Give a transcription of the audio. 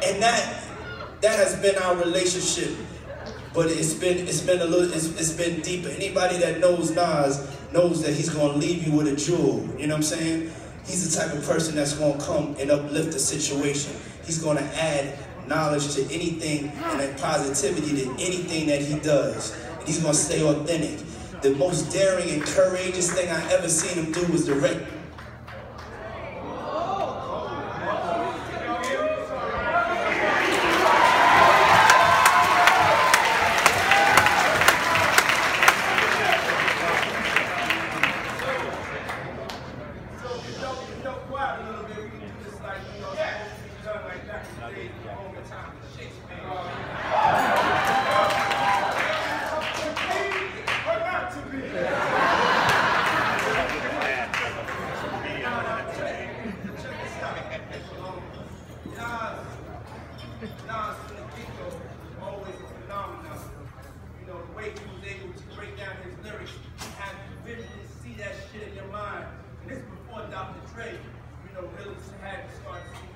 And that has been our relationship. But it's been deeper. Anybody that knows Nas knows that he's gonna leave you with a jewel. You know what I'm saying? He's the type of person that's gonna come and uplift the situation. He's gonna add knowledge to anything and positivity to anything that he does. And he's gonna stay authentic. The most daring and courageous thing I ever seen him do was direct. Nas from the get-go, always a phenomenon. You know, the way he was able to break down his lyrics, have you visually see that shit in your mind. And this before Dr. Dre, you know, really had to start to see